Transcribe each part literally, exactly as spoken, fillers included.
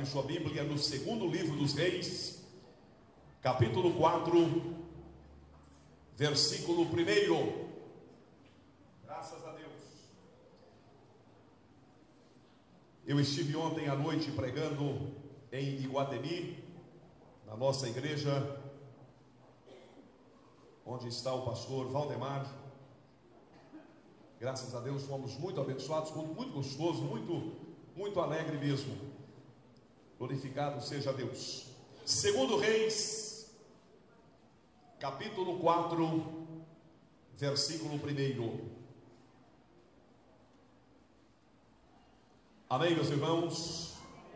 abrir sua Bíblia no segundo livro dos Reis, capítulo quatro, versículo um. Graças a Deus. Eu estive ontem à noite pregando em Iguatemi, na nossa igreja, onde está o pastor Valdemar. Graças a Deus fomos muito abençoados, muito gostoso, muito, muito alegre mesmo. Glorificado seja Deus. Segundo Reis, capítulo quatro, versículo um. Amém, meus irmãos?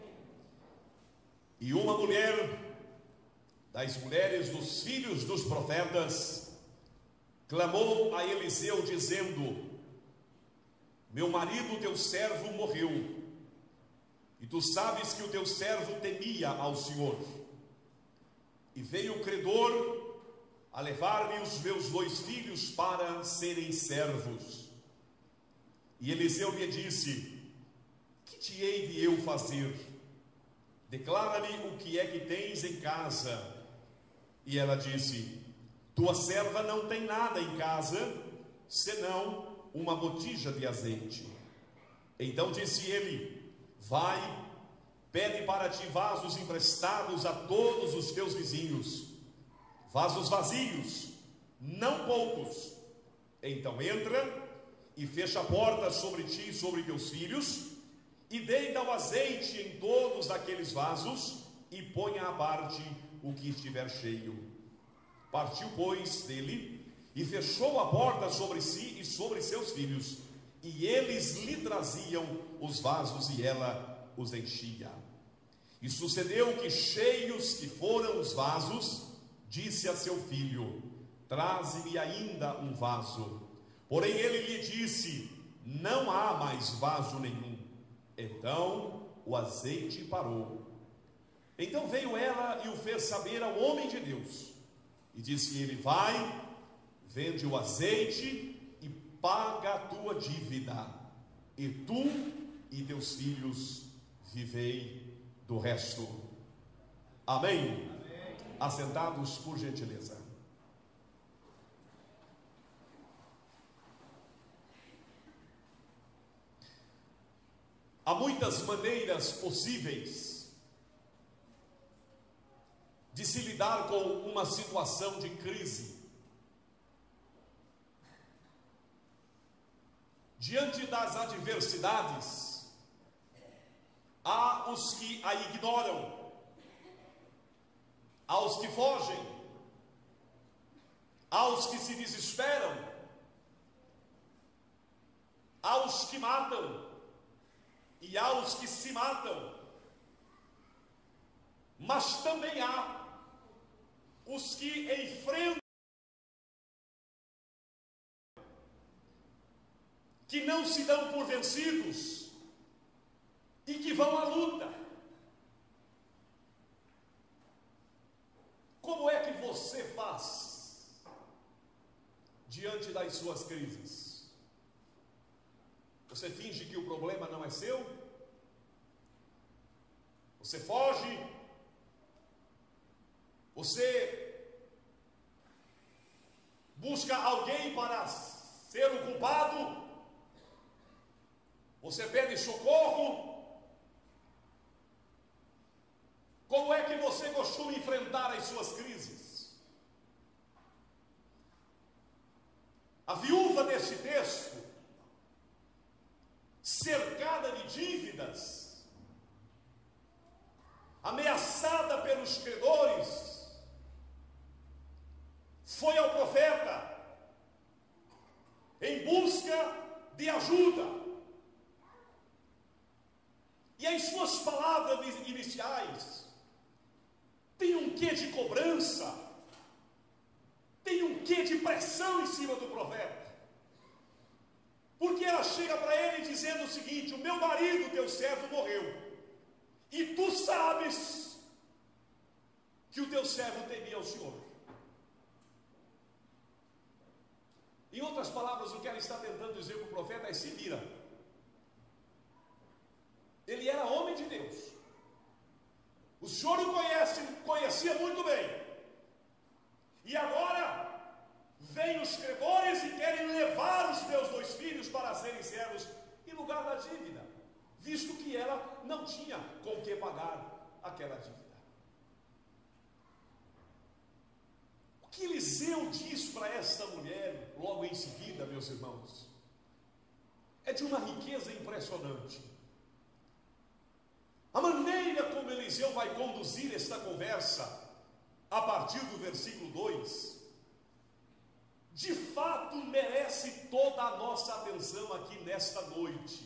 E uma mulher das mulheres dos filhos dos profetas clamou a Eliseu dizendo: meu marido, teu servo, morreu, e tu sabes que o teu servo temia ao Senhor. E veio o credor a levar-me os meus dois filhos para serem servos. E Eliseu lhe disse: que te hei de eu fazer? Declara-me o que é que tens em casa. E ela disse: tua serva não tem nada em casa, senão uma botija de azeite. Então disse ele: vai, pede para ti vasos emprestados a todos os teus vizinhos, vasos vazios, não poucos. Então entra e fecha a porta sobre ti e sobre teus filhos, e deita o azeite em todos aqueles vasos, e ponha à parte o que estiver cheio. Partiu, pois, dele, e fechou a porta sobre si e sobre seus filhos, e eles lhe traziam os vasos, e ela os enchia. E sucedeu que, cheios que foram os vasos, disse a seu filho: traze-me ainda um vaso. Porém ele lhe disse: não há mais vaso nenhum. Então o azeite parou. Então veio ela e o fez saber ao homem de Deus, e disse ele: vai, vende o azeite e paga a tua dívida, e tu e teus filhos vivei do resto. Amém? Amém. Assentados, por gentileza. Há muitas maneiras possíveis de se lidar com uma situação de crise. Diante das adversidades, há os que a ignoram, há os que fogem, há os que se desesperam, há os que matam e há os que se matam. Mas também há os que enfrentam, que não se dão por vencidos e que vão à luta. Como é que você faz diante das suas crises? Você finge que o problema não é seu? Você foge? Você busca alguém para ser o culpado? Você pede socorro? Como é que você costuma enfrentar as suas crises? A viúva deste texto, cercada de dívidas, ameaçada pelos credores, foi ao profeta em busca de ajuda. E as suas palavras iniciais tem um quê de cobrança, tem um quê de pressão em cima do profeta. Porque ela chega para ele dizendo o seguinte: o meu marido, teu servo, morreu, e tu sabes que o teu servo temia ao Senhor. Em outras palavras, o que ela está tentando dizer para o profeta é: se vira. Ele era homem de Deus, conhecia muito bem. E agora vêm os credores e querem levar os meus dois filhos para serem servos em lugar da dívida, visto que ela não tinha com que pagar aquela dívida. O que Eliseu diz para esta mulher logo em seguida, meus irmãos, é de uma riqueza impressionante. A maneira como Eliseu vai conduzir esta conversa a partir do versículo dois, de fato merece toda a nossa atenção aqui nesta noite.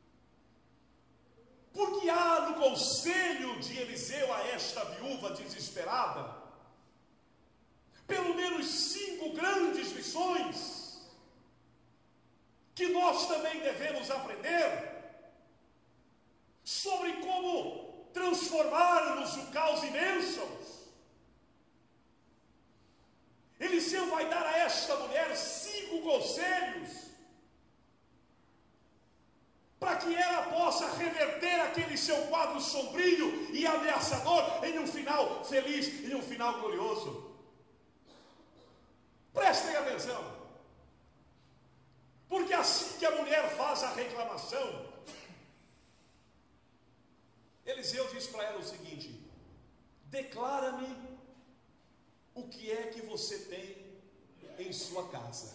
Porque há no conselho de Eliseu a esta viúva desesperada pelo menos cinco grandes lições que nós também devemos aprender sobre como transformarmos o caos em bênçãos. Eliseu vai dar a esta mulher cinco conselhos para que ela possa reverter aquele seu quadro sombrio e ameaçador em um final feliz, em um final glorioso. Prestem atenção, porque assim que a mulher faz a reclamação, Eliseu diz para ela o seguinte: declara-me o que é que você tem em sua casa.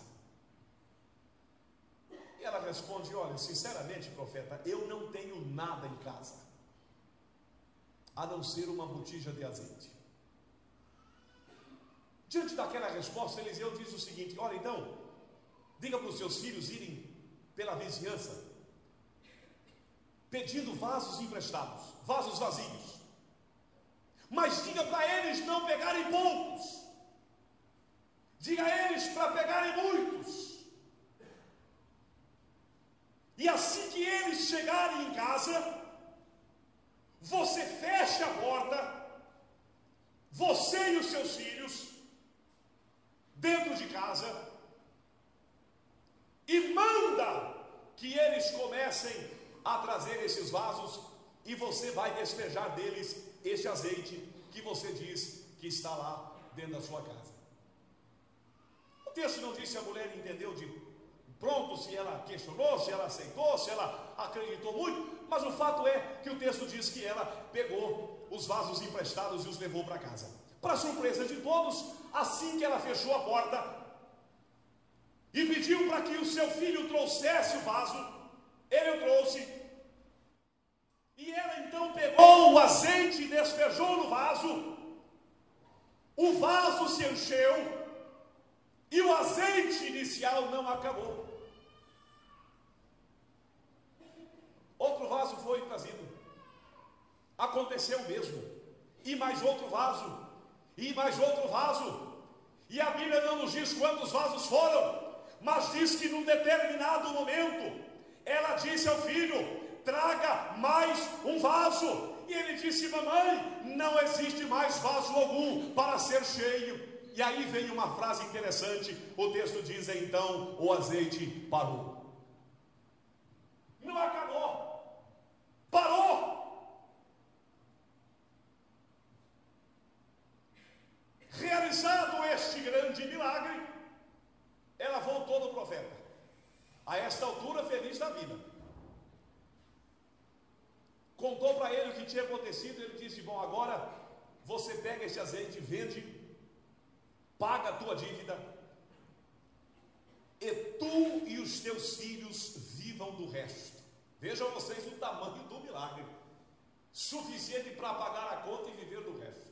E ela responde: olha, sinceramente, profeta, eu não tenho nada em casa, a não ser uma botija de azeite. Diante daquela resposta, Eliseu diz o seguinte: olha, então, diga para os seus filhos irem pela vizinhança, pedindo vasos emprestados, vasos vazios, mas diga para eles não pegarem poucos, diga a eles para pegarem muitos, e assim que eles chegarem em casa, você fecha a porta, você e os seus filhos, dentro de casa, e manda que eles comecem a trazer esses vasos, e você vai despejar deles este azeite que você diz que está lá dentro da sua casa. O texto não diz se a mulher entendeu de pronto, se ela questionou, se ela aceitou, se ela acreditou muito, mas o fato é que o texto diz que ela pegou os vasos emprestados e os levou para casa. Para surpresa de todos, assim que ela fechou a porta e pediu para que o seu filho trouxesse o vaso, ele o trouxe, e ela então pegou o azeite e despejou no vaso. O vaso se encheu e o azeite inicial não acabou. Outro vaso foi trazido, aconteceu o mesmo, e mais outro vaso, e mais outro vaso, e a Bíblia não nos diz quantos vasos foram, mas diz que num determinado momento ela disse ao filho: traga mais um vaso. E ele disse: mamãe, não existe mais vaso algum para ser cheio. E aí vem uma frase interessante, o texto diz: então o azeite parou. Não acabou, parou. Realizado este grande milagre, ela voltou no profeta, a esta altura feliz da vida, contou para ele o que tinha acontecido. Ele disse: bom, agora você pega esse azeite, vende, paga a tua dívida, e tu e os teus filhos vivam do resto. Vejam vocês o tamanho do milagre, suficiente para pagar a conta e viver do resto.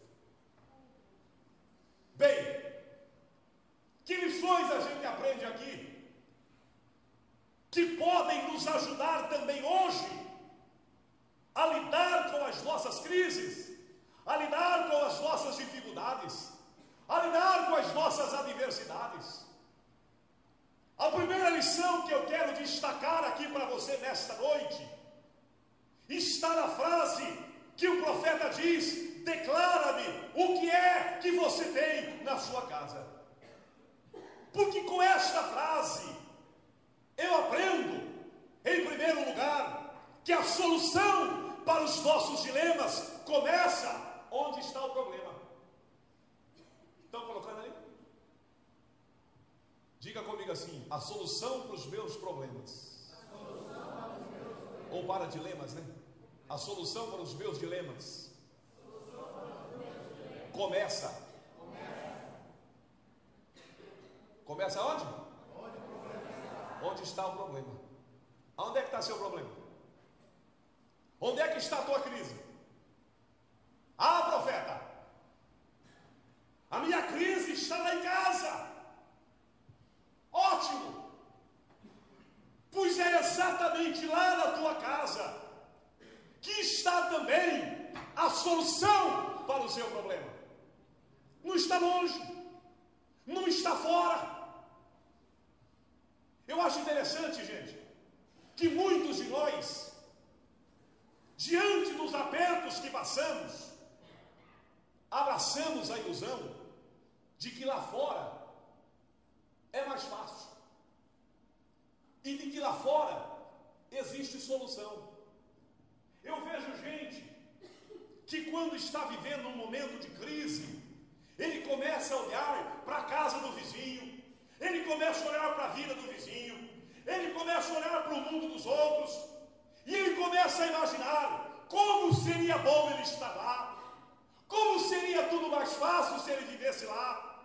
Bem, que lições a gente aprende aqui, que podem nos ajudar também hoje a lidar com as nossas crises, a lidar com as nossas dificuldades, a lidar com as nossas adversidades. A primeira lição que eu quero destacar aqui para você nesta noite está na frase que o profeta diz: declara-me o que é que você tem na sua casa. Porque com esta frase eu aprendo, em primeiro lugar, que a solução para os nossos dilemas começa onde está o problema. diga assim: a solução para os meus problemas. Ou para dilemas, né? A solução para os meus dilemas começa. Começa onde? Onde está o problema? Onde é que está seu problema? Onde é que está a tua crise? Ah, profeta, a minha crise está lá em casa. Ótimo, pois é exatamente lá na tua casa que está também a solução para o seu problema. Não está longe, não está fora. Eu acho interessante, gente, que muitos de nós, diante dos apertos que passamos, abraçamos a ilusão de que lá fora é mais fácil e de que lá fora existe solução. Eu vejo gente que, quando está vivendo um momento de crise, ele começa a olhar para a casa do vizinho, ele começa a olhar para a vida do vizinho, ele começa a olhar para o mundo dos outros, e ele começa a imaginar como seria bom ele estar lá, como seria tudo mais fácil se ele vivesse lá.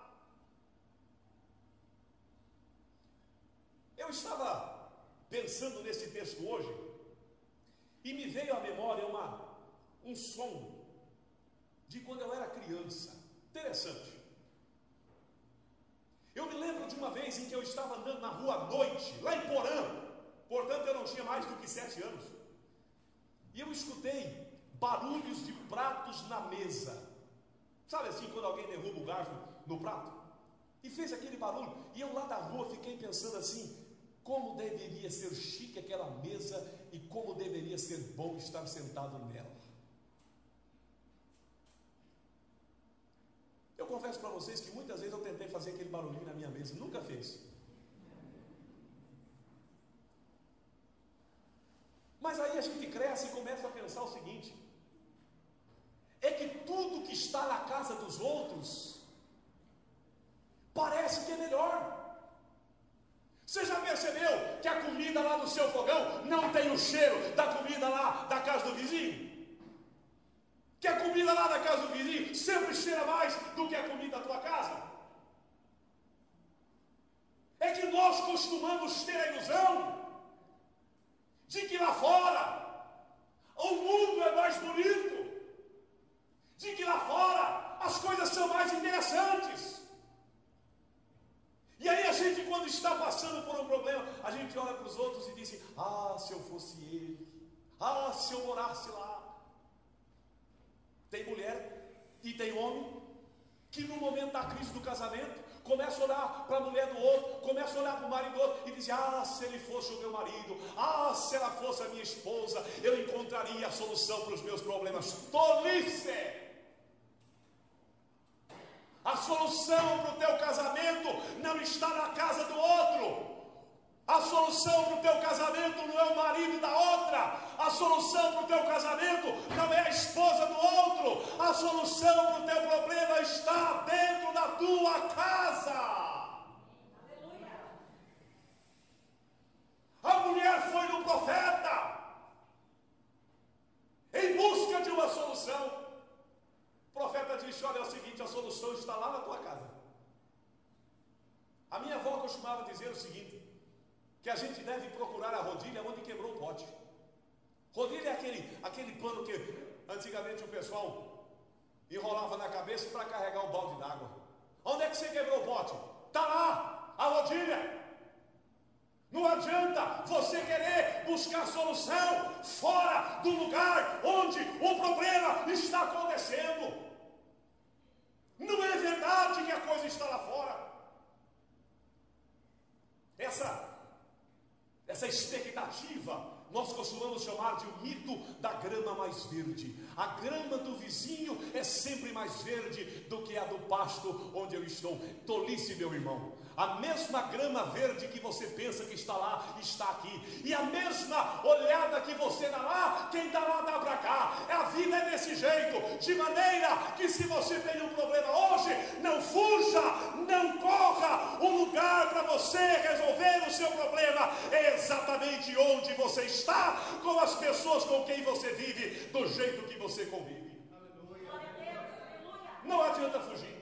Eu estava pensando nesse texto hoje, e me veio à memória uma, um som de quando eu era criança. Interessante. Eu me lembro de uma vez em que eu estava andando na rua à noite, lá em Porã, portanto eu não tinha mais do que sete anos, e eu escutei barulhos de pratos na mesa. Sabe assim, quando alguém derruba o garfo no prato? E fez aquele barulho, e eu lá da rua fiquei pensando assim: como deveria ser chique aquela mesa e como deveria ser bom estar sentado nela. Eu confesso para vocês que muitas vezes eu tentei fazer aquele barulhinho na minha mesa, nunca fez. Mas aí a gente cresce e começa a pensar o seguinte: é que tudo que está na casa dos outros parece que é melhor. Você já percebeu que a comida lá do seu fogão não tem o cheiro da comida lá da casa do vizinho? Que a comida lá da casa do vizinho sempre cheira mais do que a comida da tua casa? É que nós costumamos ter a ilusão de que lá fora o mundo é mais bonito, de que lá fora as coisas são mais interessantes. E aí a gente, quando está passando por um problema, a gente olha para os outros e diz assim: ah, se eu fosse ele, ah, se eu morasse lá. Tem mulher e tem homem que, no momento da crise do casamento, começa a olhar para a mulher do outro, começa a olhar para o marido do outro e diz: ah, se ele fosse o meu marido, ah, se ela fosse a minha esposa, eu encontraria a solução para os meus problemas. Tolice! A solução para o teu casamento não está na casa do outro. A solução para o teu casamento não é o marido da outra. A solução para o teu casamento não é a esposa do outro. A solução para o teu problema está dentro da tua casa. Aleluia. A mulher foi no profeta em busca de uma solução. O profeta disse: olha, é o seguinte, a solução está lá na tua casa. A minha avó costumava dizer o seguinte: que a gente deve procurar a rodilha onde quebrou o pote. Rodilha é aquele, aquele pano que antigamente o pessoal enrolava na cabeça para carregar o balde d'água. Onde é que você quebrou o pote? Está lá, a rodilha. Não adianta você querer buscar solução fora do lugar onde o problema está acontecendo. Não é verdade que a coisa está lá fora. Essa Essa expectativa nós costumamos chamar de o mito da grama mais verde. A grama do vizinho é sempre mais verde do que a do pasto onde eu estou. Tolice, meu irmão. A mesma grama verde que você pensa que está lá, está aqui. E a mesma olhada que você dá lá, quem dá lá dá para cá. A vida é desse jeito, de maneira que se você tem um problema hoje, não fuja, não corra, casa, o lugar para você resolver o seu problema é exatamente onde você está, com as pessoas com quem você vive, do jeito que você convive. Não adianta fugir.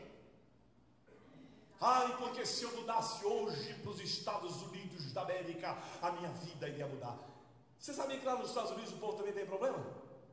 Ai, porque se eu mudasse hoje para os Estados Unidos da América, a minha vida iria mudar. Você sabia que lá nos Estados Unidos o povo também tem problema?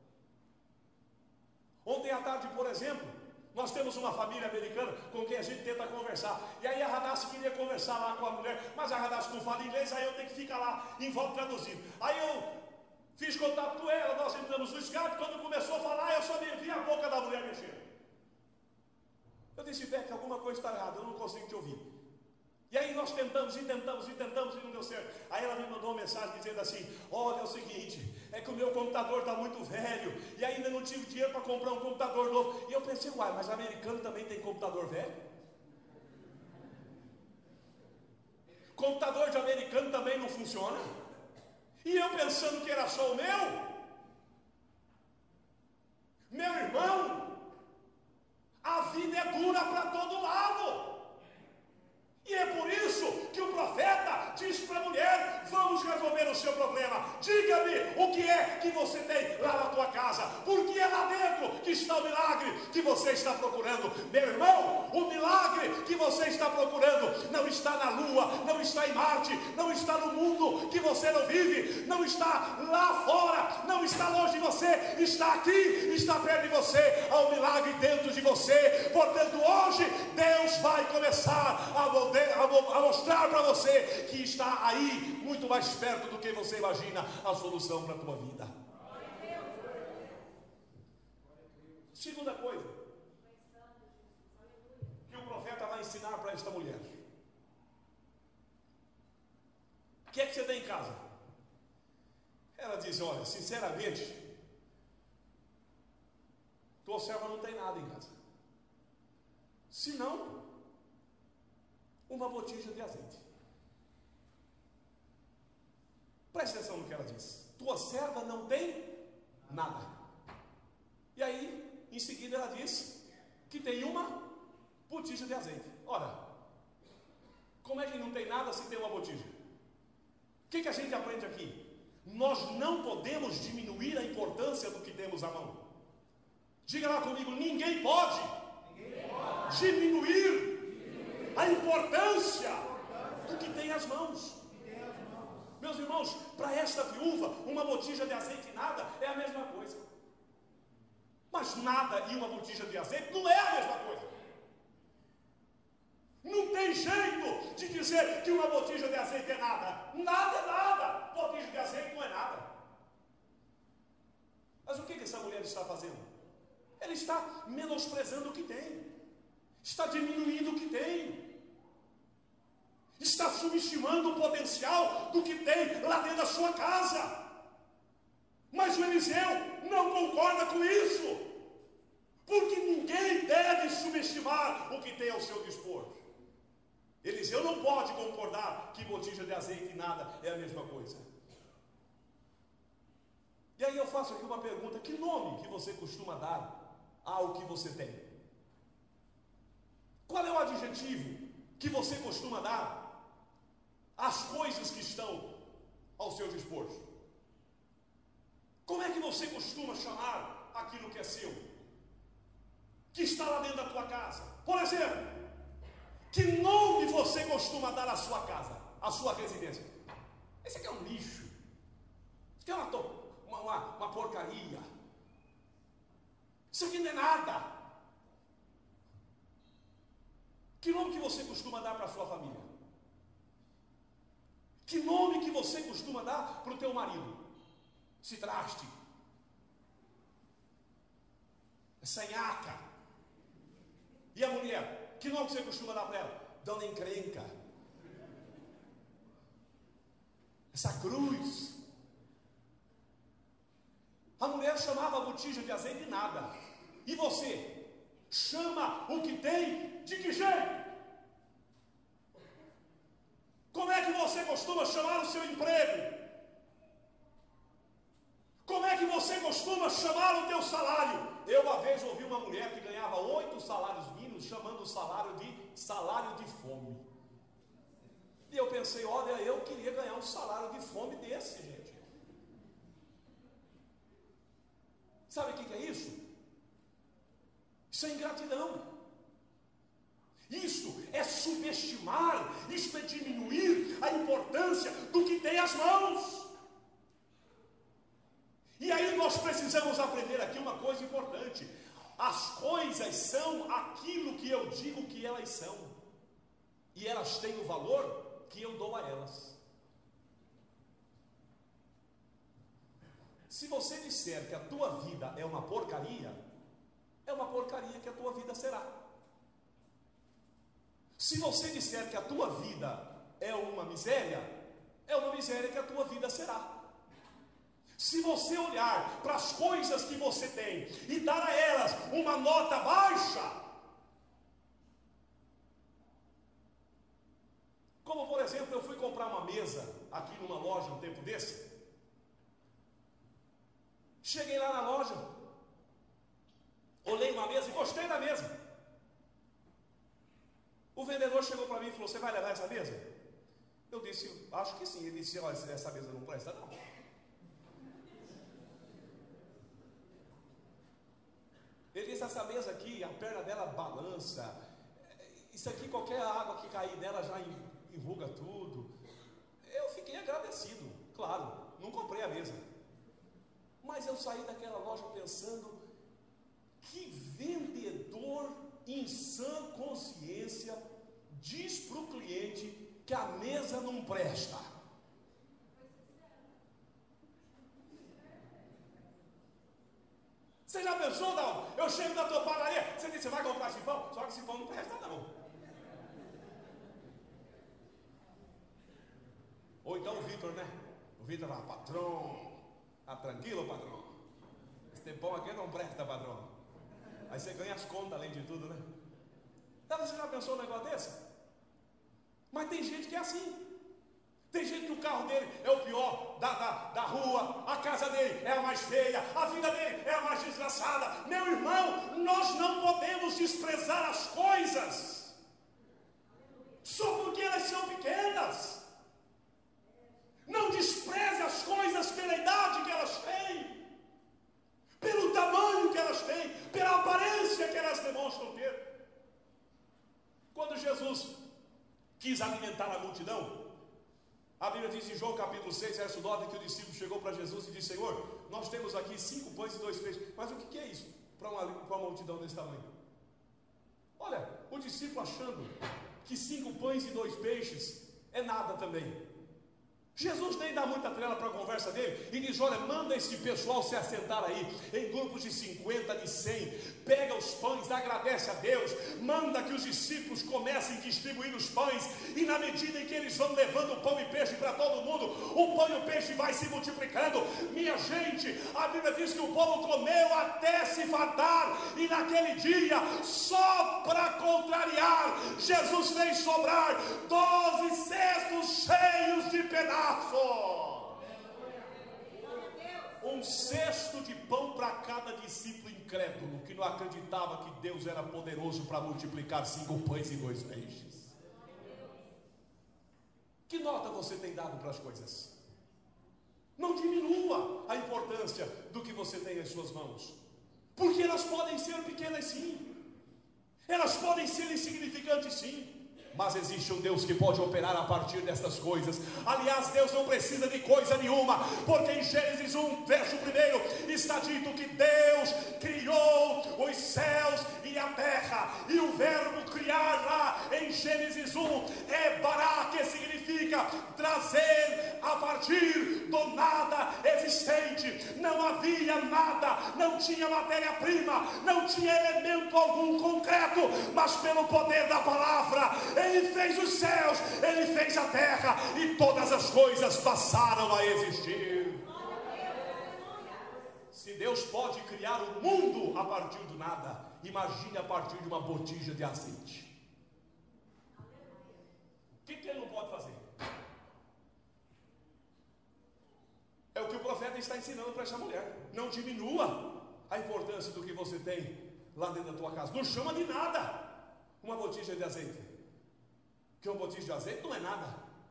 Ontem à tarde, por exemplo, nós temos uma família americana com quem a gente tenta conversar. E aí a Radassa queria conversar lá com a mulher, mas a Radassa não fala inglês, aí eu tenho que ficar lá em volta traduzindo. Aí eu fiz contato com ela, nós entramos no Skype, quando começou a falar, eu só vi a boca da mulher mexendo. Eu disse, Beck, alguma coisa está errada, eu não consigo te ouvir. E aí nós tentamos e tentamos e tentamos e não deu certo. Aí ela me mandou uma mensagem dizendo assim, olha, é o seguinte, é que o meu computador está muito velho, e ainda não tive dinheiro para comprar um computador novo. E eu pensei, uai, mas americano também tem computador velho? Computador de americano também não funciona? E eu pensando que era só o meu? Meu irmão, a vida é dura para todo lado. E é por isso que o profeta diz para a mulher, vamos resolver o seu problema. Diga-me o que é que você tem lá na tua casa, porque é lá dentro que está o milagre que você está procurando. Meu irmão, o milagre que você está procurando não está na lua, não está em Marte, não está no mundo que você não vive, não está lá fora, não está longe de você, está aqui, está perto de você. Há um milagre dentro de você. Portanto, hoje Deus vai começar a a mostrar para você que está aí, muito mais perto do que você imagina, a solução para a tua vida. Segunda coisa que o profeta vai ensinar para esta mulher: o que é que você tem em casa? Ela diz, olha, sinceramente, tua serva não tem nada em casa, senão uma botija de azeite. Preste atenção no que ela diz. Tua serva não tem nada. E aí, em seguida ela diz que tem uma botija de azeite. Ora, como é que não tem nada se tem uma botija? O que, que a gente aprende aqui? Nós não podemos diminuir a importância do que temos à mão. Diga lá comigo, ninguém pode, ninguém pode. diminuir a importância do que tem as mãos. Meus irmãos, para esta viúva, uma botija de azeite e nada é a mesma coisa. Mas nada e uma botija de azeite não é a mesma coisa. Não tem jeito de dizer que uma botija de azeite é nada. Nada é nada. Botija de azeite não é nada. Mas o que essa mulher está fazendo? Ela está menosprezando o que tem. Está diminuindo o que tem, está subestimando o potencial do que tem lá dentro da sua casa. Mas o Eliseu não concorda com isso, porque ninguém deve subestimar o que tem ao seu dispor. Eliseu não pode concordar que botija de azeite e nada é a mesma coisa. E aí eu faço aqui uma pergunta: que nome que você costuma dar ao que você tem? Qual é o adjetivo que você costuma dar às coisas que estão ao seu dispor? Como é que você costuma chamar aquilo que é seu, que está lá dentro da tua casa? Por exemplo, que nome você costuma dar à sua casa, à sua residência? Esse aqui é um lixo, isso aqui é uma, uma, uma, uma porcaria, isso aqui não é nada. Que nome que você costuma dar para a sua família? Que nome que você costuma dar para o teu marido? Esse traste, essa nhaca. E a mulher, que nome que você costuma dar para ela? Dona Encrenca, essa cruz. A mulher chamava a botija de azeite e nada. E você? Chama o que tem de que jeito? Como é que você costuma chamar o seu emprego? Como é que você costuma chamar o teu salário? Eu uma vez ouvi uma mulher que ganhava oito salários mínimos chamando o salário de salário de fome. E eu pensei, olha, eu queria ganhar um salário de fome desse, gente. Sabe o que é isso? Isso é ingratidão. Isso é subestimar, isso é diminuir a importância do que tem as mãos. E aí nós precisamos aprender aqui uma coisa importante. As coisas são aquilo que eu digo que elas são. E elas têm o valor que eu dou a elas. Se você disser que a tua vida é uma porcaria, é uma porcaria que a tua vida será. Se você disser que a tua vida é uma miséria, é uma miséria que a tua vida será. Se você olhar para as coisas que você tem e dar a elas uma nota baixa, como por exemplo, eu fui comprar uma mesa aqui numa loja um tempo desse. Cheguei lá na loja, olhei uma mesa e gostei da mesa. O vendedor chegou para mim e falou: você vai levar essa mesa? Eu disse: acho que sim. Ele disse: olha, essa mesa não presta não. Ele disse: essa mesa aqui, a perna dela balança, isso aqui, qualquer água que cair nela já enruga tudo. Eu fiquei agradecido, claro, não comprei a mesa, mas eu saí daquela loja pensando: que vendedor em sã consciência diz para o cliente que a mesa não presta. Você já pensou, não? Eu chego na tua padaria, você diz: você vai comprar esse pão? Só que esse pão não presta não. Ou então o Vitor, né? O Vitor fala: patrão, tá tranquilo, patrão? Esse pão aqui não presta, patrão. Aí você ganha as contas além de tudo, né? Então você já pensou num negócio desse? Mas tem gente que é assim. Tem gente que o carro dele é o pior da, da, da rua, a casa dele é a mais feia, a vida dele é a mais desgraçada. Meu irmão, nós não podemos desprezar as coisas só porque elas são pequenas. Não despreze as coisas pela idade que elas têm, pelo tamanho que elas têm, pela aparência que elas demonstram ter. Quando Jesus quis alimentar a multidão, a Bíblia diz em João capítulo seis, verso nove, que o discípulo chegou para Jesus e disse: Senhor, nós temos aqui cinco pães e dois peixes. Mas o que é isso para uma, para uma multidão desse tamanho? Olha, o discípulo achando que cinco pães e dois peixes é nada também. Jesus nem dá muita trela para a conversa dele e diz: olha, manda esse pessoal se assentar aí em grupos de cinquenta, de cem, pega os pães, agradece a Deus, manda que os discípulos comecem a distribuir os pães, e na medida em que eles vão levando pão e peixe para todo mundo, o pão e o peixe vai se multiplicando. Minha gente, a Bíblia diz que o povo comeu até se fartar, e naquele dia, só para contrariar, Jesus fez sobrar doze cestos cheios de pedaços. Um cesto de pão para cada discípulo incrédulo que não acreditava que Deus era poderoso para multiplicar cinco pães e dois peixes. Que nota você tem dado para as coisas? Não diminua a importância do que você tem em suas mãos, porque elas podem ser pequenas sim, elas podem ser insignificantes sim, mas existe um Deus que pode operar a partir destas coisas. Aliás, Deus não precisa de coisa nenhuma, porque em Gênesis um, verso primeiro, está dito que Deus criou os céus e a terra, e o verbo criar lá em Gênesis um é bará, que significa trazer a partir do nada existente. Não havia nada, não tinha matéria-prima, não tinha elemento algum concreto, mas pelo poder da palavra, Ele fez os céus, Ele fez a terra, e todas as coisas passaram a existir. Se Deus pode criar o mundo a partir do nada, imagine a partir de uma botija de azeite. O que, que Ele não pode fazer? É o que o profeta está ensinando para essa mulher. Não diminua a importância do que você tem lá dentro da tua casa. Não chama de nada uma botija de azeite, que uma botija de azeite não é nada.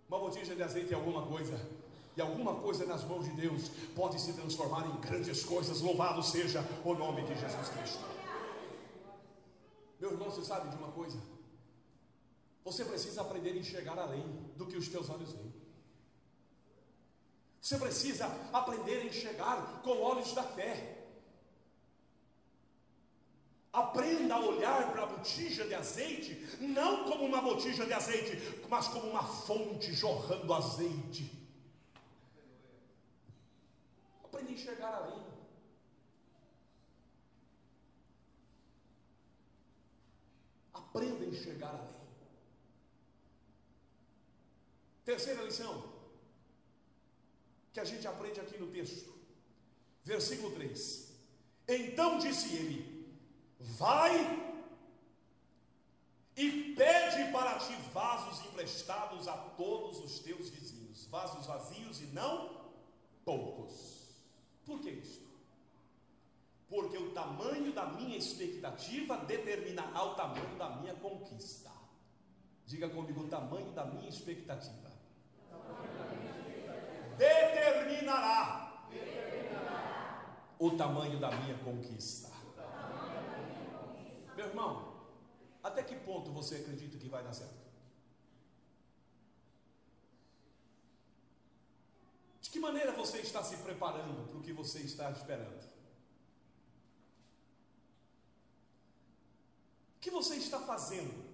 Uma botija de azeite é alguma coisa, e alguma coisa nas mãos de Deus pode se transformar em grandes coisas. Louvado seja o nome de Jesus Cristo. Meu irmão, você sabe de uma coisa? Você precisa aprender a enxergar além do que os teus olhos veem. Você precisa aprender a enxergar com olhos da fé. Aprenda a olhar para a botija de azeite, não como uma botija de azeite, mas como uma fonte jorrando azeite. Aprenda a enxergar além. Aprenda a enxergar além. Terceira lição que a gente aprende aqui no texto, versículo três. Então disse ele: vai e pede para ti vasos emprestados a todos os teus vizinhos, vasos vazios e não poucos. Por que isto? Porque o tamanho da minha expectativa determinará o tamanho da minha conquista. Diga comigo: o tamanho da minha expectativa determinará, determinará o tamanho da minha conquista. Meu irmão, até que ponto você acredita que vai dar certo? De que maneira você está se preparando para o que você está esperando? O que você está fazendo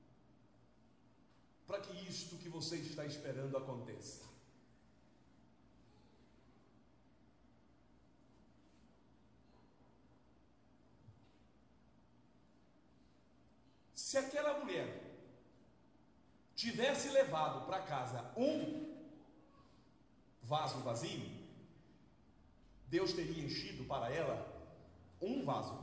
para que isto que você está esperando aconteça? Se aquela mulher tivesse levado para casa um vaso vazio, Deus teria enchido para ela um vaso.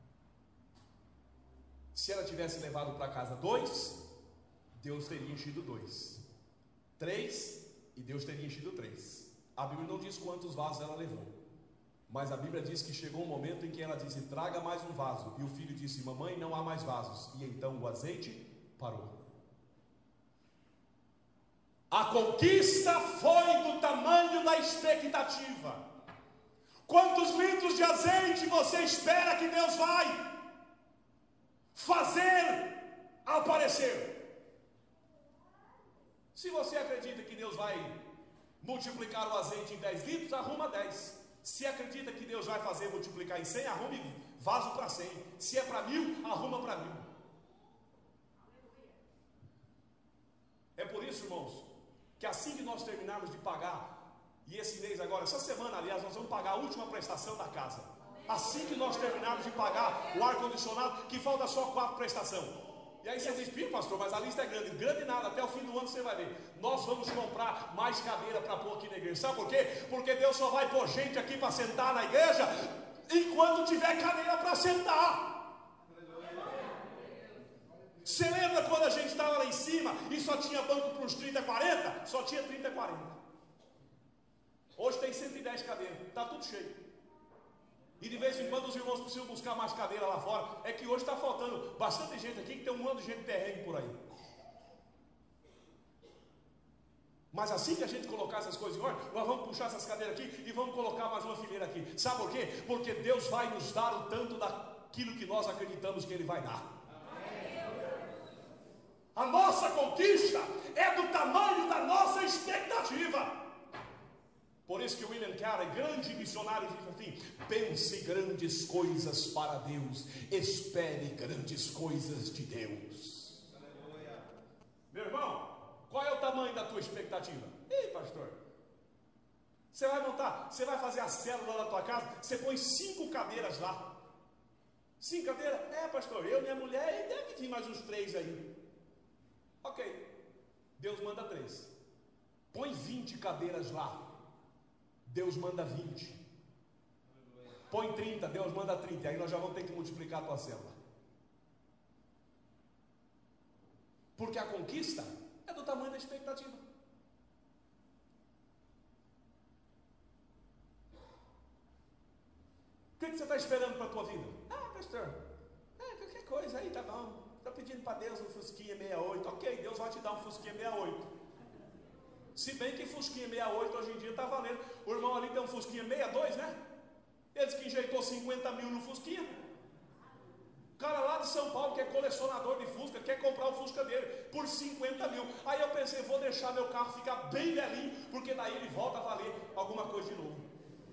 Se ela tivesse levado para casa dois, Deus teria enchido dois. Três, e Deus teria enchido três. A Bíblia não diz quantos vasos ela levou, mas a Bíblia diz que chegou um momento em que ela disse: traga mais um vaso. E o filho disse: mamãe, não há mais vasos. E então o azeite parou. A conquista foi do tamanho da expectativa. Quantos litros de azeite você espera que Deus vai fazer aparecer? Se você acredita que Deus vai multiplicar o azeite em dez litros, arruma dez. Se acredita que Deus vai fazer multiplicar em cem, arrume vaso para cem. Se é para mil, arruma para mil. É por isso, irmãos, que assim que nós terminarmos de pagar, e esse mês agora, essa semana, aliás, nós vamos pagar a última prestação da casa. Assim que nós terminarmos de pagar o ar-condicionado, que falta só quatro prestações. E aí você diz: pô, pastor, mas a lista é grande. Grande nada, até o fim do ano você vai ver. Nós vamos comprar mais cadeira para pôr aqui na igreja. Sabe por quê? Porque Deus só vai pôr gente aqui para sentar na igreja enquanto tiver cadeira para sentar. Você lembra quando a gente estava lá em cima e só tinha banco para uns trinta, quarenta? Só tinha trinta, quarenta. Hoje tem cento e dez cadeiras, está tudo cheio. E de vez em quando os irmãos precisam buscar mais cadeira lá fora. É que hoje está faltando bastante gente aqui, que tem um monte de gente terreno por aí. Mas assim que a gente colocar essas coisas em ordem, nós vamos puxar essas cadeiras aqui e vamos colocar mais uma fileira aqui. Sabe por quê? Porque Deus vai nos dar o tanto daquilo que nós acreditamos que Ele vai dar. A nossa conquista é do tamanho da nossa expectativa. Por isso que William Carey, grande missionário, diz assim: pense grandes coisas para Deus, espere grandes coisas de Deus. Aleluia. Meu irmão, qual é o tamanho da tua expectativa? Ei, pastor, você vai montar, você vai fazer a célula na tua casa, você põe cinco cadeiras lá. Cinco cadeiras? É, pastor, eu, minha mulher, e deve vir mais uns três aí. Ok, Deus manda três. Põe vinte cadeiras lá. Deus manda vinte. Põe trinta, Deus manda trinta. Aí nós já vamos ter que multiplicar a tua célula. Porque a conquista é do tamanho da expectativa. O que, que você está esperando para a tua vida? Ah, pastor, é, qualquer coisa aí, tá bom. Estou pedindo para Deus um Fusquinha sessenta e oito. Ok, Deus vai te dar um Fusquinha sessenta e oito. Se bem que Fusquinha sessenta e oito hoje em dia está valendo. O irmão ali tem um Fusquinha sessenta e dois, né? Ele disse que enjeitou cinquenta mil no Fusquinha. O cara lá de São Paulo, que é colecionador de Fusca, quer comprar o Fusca dele por cinquenta mil. Aí eu pensei, vou deixar meu carro ficar bem velhinho, porque daí ele volta a valer alguma coisa de novo.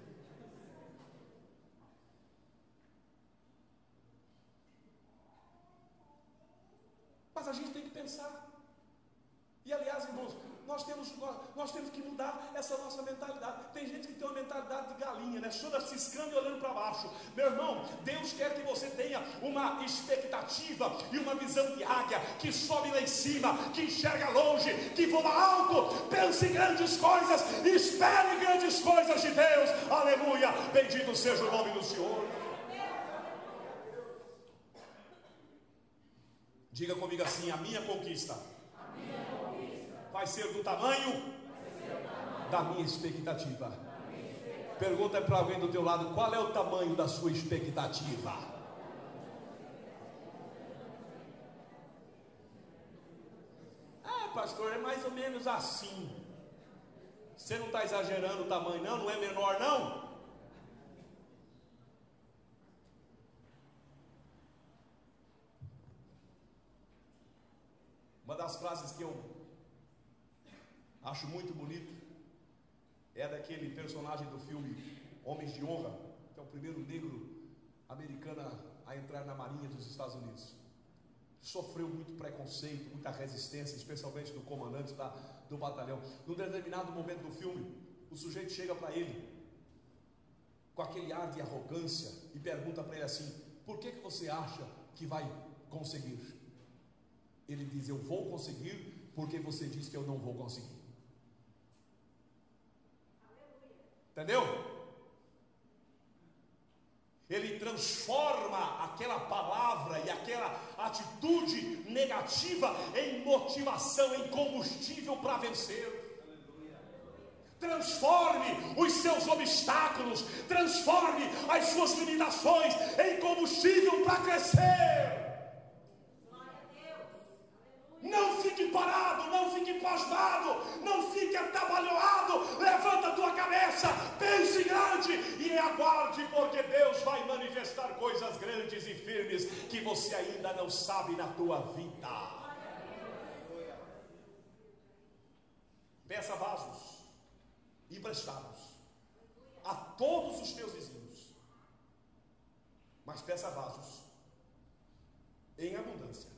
Mas a gente tem que pensar. E aliás, irmãos, nós temos, nós, nós temos que mudar essa nossa mentalidade. Tem gente que tem uma mentalidade de galinha, né? Toda ciscando e olhando para baixo. Meu irmão, Deus quer que você tenha uma expectativa e uma visão de águia, que sobe lá em cima, que enxerga longe, que voa alto, pense em grandes coisas, espere grandes coisas de Deus. Aleluia, bendito seja o nome do Senhor. Diga comigo assim: a minha conquista vai ser do tamanho da minha expectativa. Pergunta para alguém do teu lado: qual é o tamanho da sua expectativa? Ah, pastor, é mais ou menos assim. Você não está exagerando o tamanho, não? Não é menor, não? Uma das frases que eu acho muito bonito é daquele personagem do filme Homens de Honra, que é o primeiro negro americano a entrar na marinha dos Estados Unidos. Sofreu muito preconceito, muita resistência, especialmente do comandante da, do batalhão. Num determinado momento do filme, o sujeito chega para ele com aquele ar de arrogância e pergunta para ele assim: por que, que você acha que vai conseguir? Ele diz: eu vou conseguir porque você diz que eu não vou conseguir. Entendeu? Ele transforma aquela palavra e aquela atitude negativa em motivação, em combustível para vencer. Transforme os seus obstáculos, transforme as suas limitações em combustível para crescer. Não fique parado, não fique pasmado, não fique atabalhoado. Levanta a tua cabeça, pense grande e aguarde, porque Deus vai manifestar coisas grandes e firmes que você ainda não sabe na tua vida. Peça vasos emprestados a todos os teus vizinhos, mas peça vasos em abundância.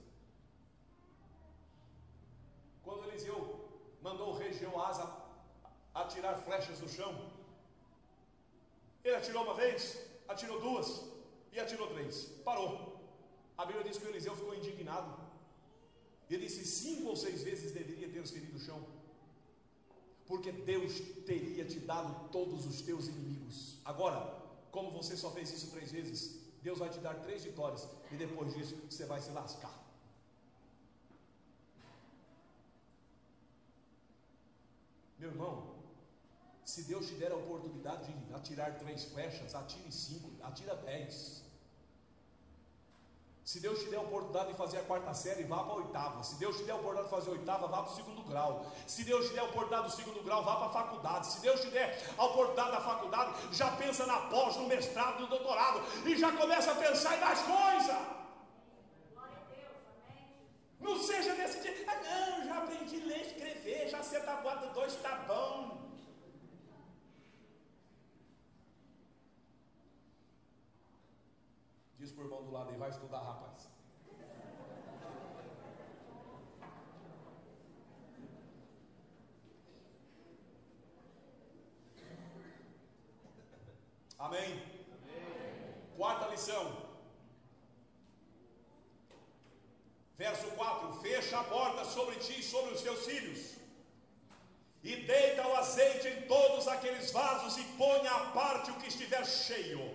Quando Eliseu mandou o rei Jeoás atirar flechas no chão, ele atirou uma vez, atirou duas e atirou três, parou. A Bíblia diz que o Eliseu ficou indignado. Ele disse: cinco ou seis vezes deveria ter ferido o chão, porque Deus teria te dado todos os teus inimigos. Agora, como você só fez isso três vezes, Deus vai te dar três vitórias, e depois disso você vai se lascar. Meu irmão, se Deus te der a oportunidade de atirar três flechas, atire cinco, atira dez. Se Deus te der a oportunidade de fazer a quarta série, vá para a oitava. Se Deus te der a oportunidade de fazer a oitava, vá para o segundo grau. Se Deus te der a oportunidade do segundo grau, vá para a faculdade. Se Deus te der a oportunidade da faculdade, já pensa na pós, no mestrado, no doutorado, e já começa a pensar em mais coisas. Não seja desse tipo: ah não, já aprendi a ler e escrever, já sei da bota dois, tá bom. Diz para o irmão do lado aí: vai estudar, rapaz. Amém? Amém. Quarta lição. Verso quatro: fecha a porta sobre ti e sobre os teus filhos, e deita o azeite em todos aqueles vasos, e ponha à parte o que estiver cheio.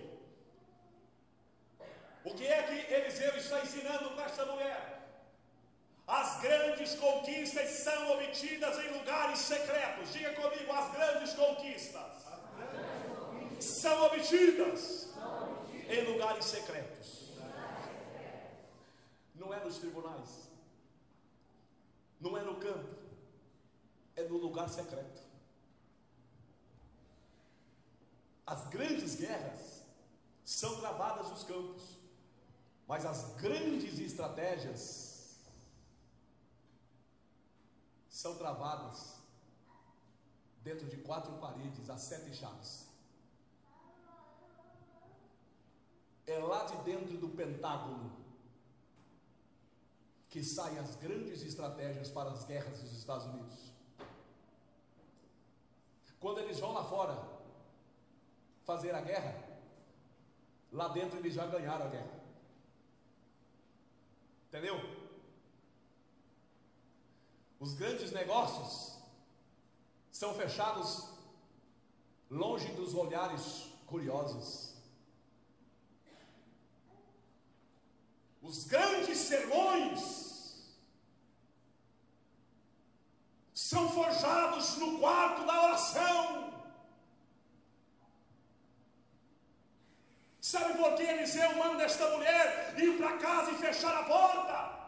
O que é que Eliseu está ensinando para esta mulher? As grandes conquistas são obtidas em lugares secretos. Diga comigo: as grandes conquistas, as grandes conquistas são obtidas, são obtidas em lugares secretos. Não é nos tribunais, não é no campo, é no lugar secreto. As grandes guerras são travadas nos campos, mas as grandes estratégias são travadas dentro de quatro paredes, as sete chaves. É lá de dentro do Pentágono que saem as grandes estratégias para as guerras dos Estados Unidos. Quando eles vão lá fora fazer a guerra, lá dentro eles já ganharam a guerra. Entendeu? Os grandes negócios são fechados longe dos olhares curiosos. Os grandes sermões são forjados no quarto da oração. Sabe por que Eliseu manda esta mulher ir para casa e fechar a porta?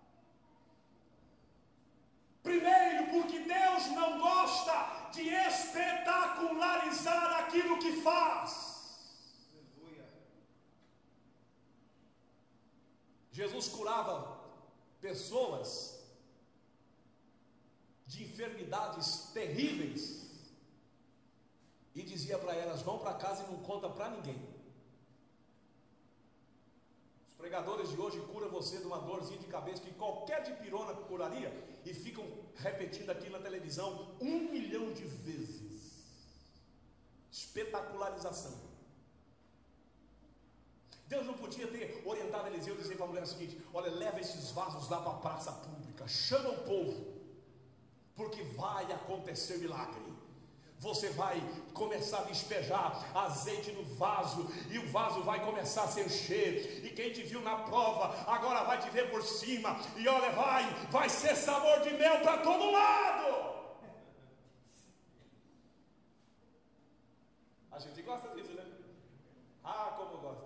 Primeiro, porque Deus não gosta de espetacularizar aquilo que faz. Jesus curava pessoas de enfermidades terríveis e dizia para elas: vão para casa e não conta para ninguém. Os pregadores de hoje curam você de uma dorzinha de cabeça que qualquer dipirona curaria e ficam repetindo aquilo na televisão um milhão de vezes. Espetacularização. Deus não podia ter orientado Eliseu e dizer para a mulher o seguinte: olha, leva esses vasos lá para a praça pública, chama o povo, porque vai acontecer milagre. Você vai começar a despejar azeite no vaso, e o vaso vai começar a se encher, e quem te viu na prova, agora vai te ver por cima, e olha, vai, vai ser sabor de mel para todo lado. A gente gosta disso, né? Ah, como gosta.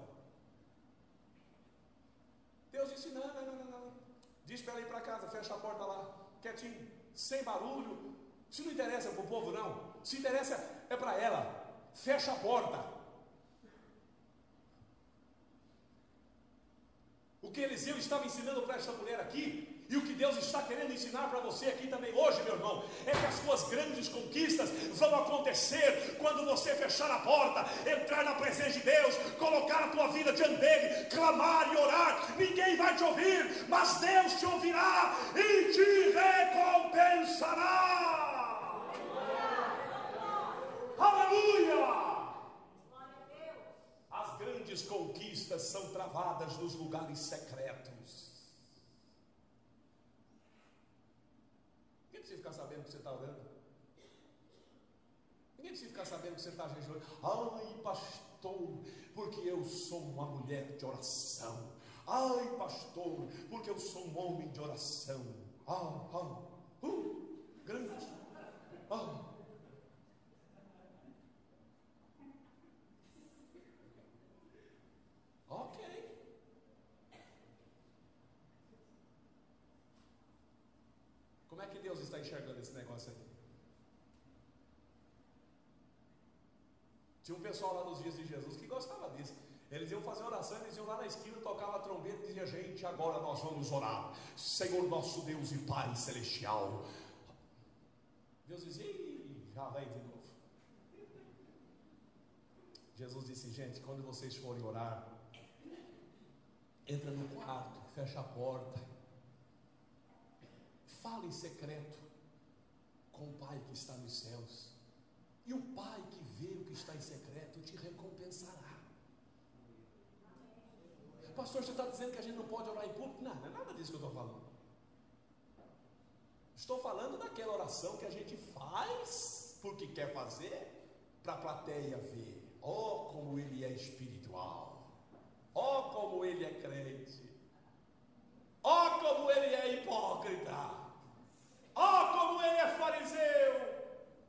Deus disse: não, não, não, não, diz para ela ir para casa, fecha a porta lá, quietinho, sem barulho. Isso não interessa para o povo, não. Se interessa é para ela. Fecha a porta. O que Eliseu estava ensinando para esta mulher aqui, e o que Deus está querendo ensinar para você aqui também hoje, meu irmão, é que as suas grandes conquistas vão acontecer quando você fechar a porta, entrar na presença de Deus, colocar a tua vida diante dele, clamar e orar. Ninguém vai te ouvir, mas Deus te ouvirá e te recompensará. Aleluia! As grandes conquistas são travadas nos lugares secretos. Ninguém precisa ficar sabendo que você está orando. Ninguém precisa ficar sabendo que você está jejuando. Ai, pastor, porque eu sou uma mulher de oração. Ai, pastor, porque eu sou um homem de oração. Ah, ah, uh, grande. Ah. Ok. Como é que Deus está enxergando esse negócio aí? Tinha um pessoal lá nos dias de Jesus que gostava disso. Eles iam fazer oração, eles iam lá na esquina, tocavam a trombeta e diziam: gente, agora nós vamos orar. Senhor nosso Deus e Pai Celestial. Deus dizia: ih, já vem de novo. Jesus disse: gente, quando vocês forem orar, entra no quarto, fecha a porta, fala em secreto com o Pai que está nos céus, e o Pai que vê o que está em secreto te recompensará. Pastor, você está dizendo que a gente não pode orar em público? Não, não é nada disso que eu estou falando. Estou falando daquela oração que a gente faz porque quer fazer, para a plateia ver. Oh, como ele é espiritual. Oh, como ele é crente. Oh, como ele é hipócrita. Oh, como ele é fariseu.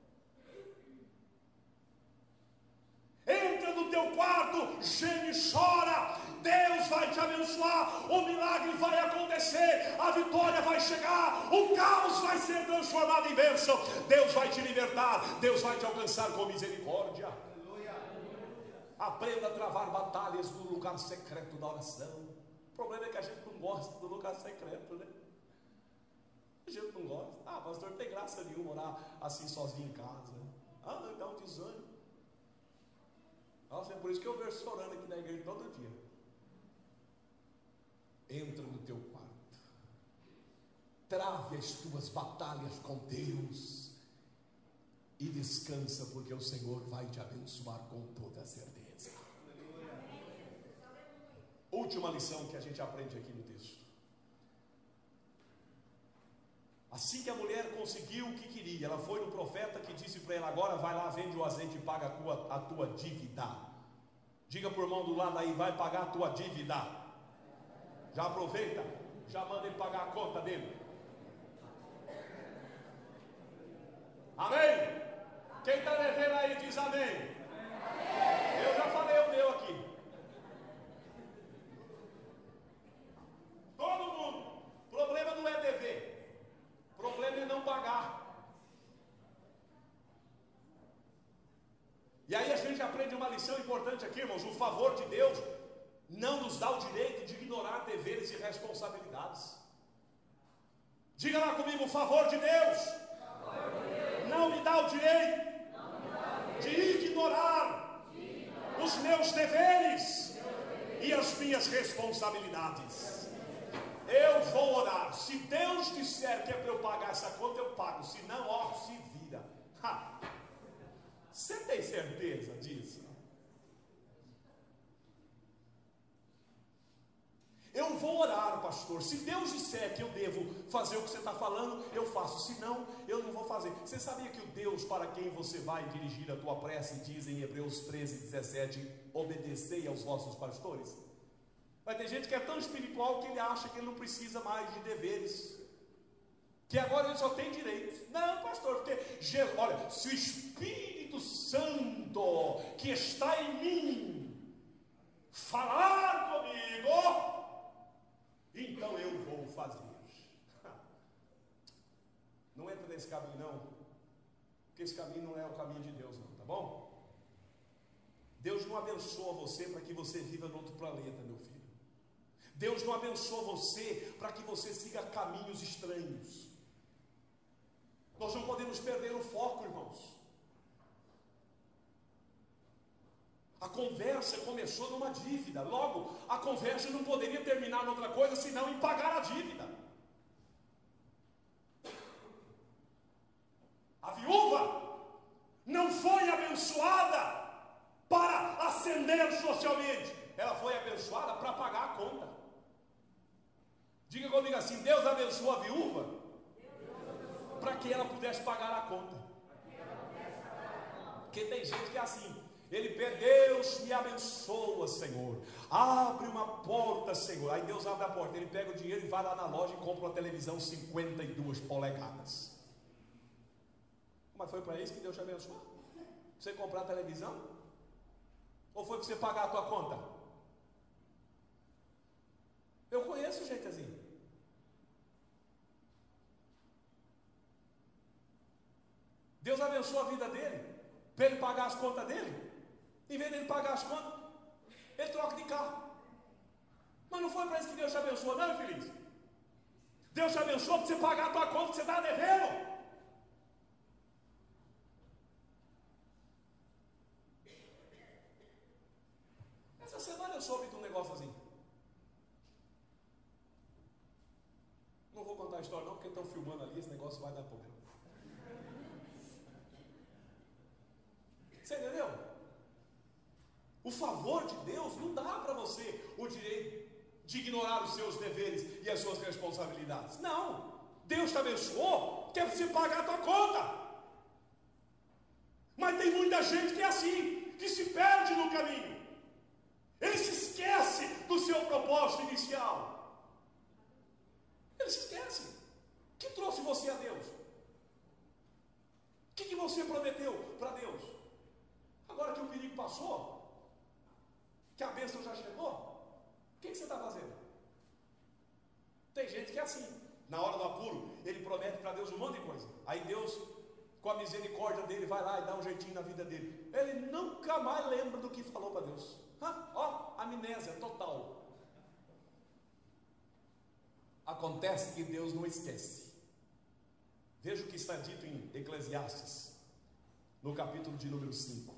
Entra no teu quarto, geme e chora. Deus vai te abençoar. O milagre vai acontecer. vencer, a vitória vai chegar, o caos vai ser transformado em bênção. Deus vai te libertar, Deus vai te alcançar com misericórdia. Aprenda a travar batalhas no lugar secreto da oração. O problema é que a gente não gosta do lugar secreto, né? A gente não gosta. Ah, pastor, não tem graça nenhuma orar assim sozinho em casa. Ah, não, dá um desânimo. Nossa, é por isso que eu vejo orando aqui na igreja todo dia. Entra no teu quarto, trave as tuas batalhas com Deus e descansa, porque o Senhor vai te abençoar com toda certeza. Última lição que a gente aprende aqui no texto. Assim que a mulher conseguiu o que queria, ela foi no profeta que disse para ela: agora vai lá, vende o azeite e paga a tua, a tua dívida. Diga para o irmão do lado aí: vai pagar a tua dívida. Já aproveita, já manda ele pagar a conta dele. Amém? Quem está devendo aí diz amém. Eu já falei o meu aqui. Todo mundo. O problema não é dever, o problema é não pagar. E aí a gente aprende uma lição importante aqui, irmãos. O favor de Deus não nos dá o direito de ignorar deveres e responsabilidades. Diga lá comigo: o favor de Deus, favor de Deus não me dá o direito, dá o direito de, ignorar de ignorar os meus deveres, meus deveres e as minhas responsabilidades. Eu vou orar. Se Deus disser que é para eu pagar essa conta, eu pago. Se não, ó, se vira. Ha. Você tem certeza disso? Eu vou orar, pastor. Se Deus disser que eu devo fazer o que você está falando, eu faço. Se não, eu não vou fazer. Você sabia que o Deus para quem você vai dirigir a tua prece diz em Hebreus treze, dezessete: obedecei aos vossos pastores? Vai ter gente que é tão espiritual que ele acha que ele não precisa mais de deveres, que agora ele só tem direitos. Não, pastor, porque, olha, se o Espírito Santo que está em mim falar comigo, então eu vou fazer. Não entra nesse caminho não, porque esse caminho não é o caminho de Deus não, tá bom? Deus não abençoa você para que você viva no outro planeta, meu filho. Deus não abençoa você para que você siga caminhos estranhos. Nós não podemos perder o foco, irmãos. A conversa começou numa dívida. Logo, a conversa não poderia terminar em outra coisa senão em pagar a dívida. A viúva não foi abençoada para ascender socialmente. Ela foi abençoada para pagar a conta. Diga comigo assim: Deus abençoou a viúva para que ela pudesse pagar a conta. Porque tem gente que é assim: ele pede, Deus me abençoa, Senhor, abre uma porta, Senhor. Aí Deus abre a porta, ele pega o dinheiro e vai lá na loja e compra uma televisão cinquenta e duas polegadas. Mas foi para isso que Deus te abençoou? Você comprar a televisão? Ou foi para você pagar a tua conta? Eu conheço gente assim. Deus abençoa a vida dele para ele pagar as contas dele. Em vez de ele pagar as contas, ele troca de carro. Mas não foi para isso que Deus te abençoou, não, infeliz. Deus te abençoou para você pagar a tua conta que você está devendo. Essa semana eu soube de um negócio assim. Não vou contar a história não, porque estão filmando ali, esse negócio vai dar problema. Você entendeu? O favor de Deus não dá para você o direito de ignorar os seus deveres e as suas responsabilidades. Não. Deus te abençoou, quer você pagar a tua conta. Mas tem muita gente que é assim, que se perde no caminho. Ele se esquece do seu propósito inicial. Ele se esquece. O que trouxe você a Deus? O que, que você prometeu para Deus? Agora que o perigo passou, que a bênção já chegou, o que, que você está fazendo? Tem gente que é assim, na hora do apuro, ele promete para Deus um monte de coisa, aí Deus, com a misericórdia dele, vai lá e dá um jeitinho na vida dele, ele nunca mais lembra do que falou para Deus. Ah, ó, amnésia total. Acontece que Deus não esquece. Veja o que está dito em Eclesiastes, no capítulo de número cinco,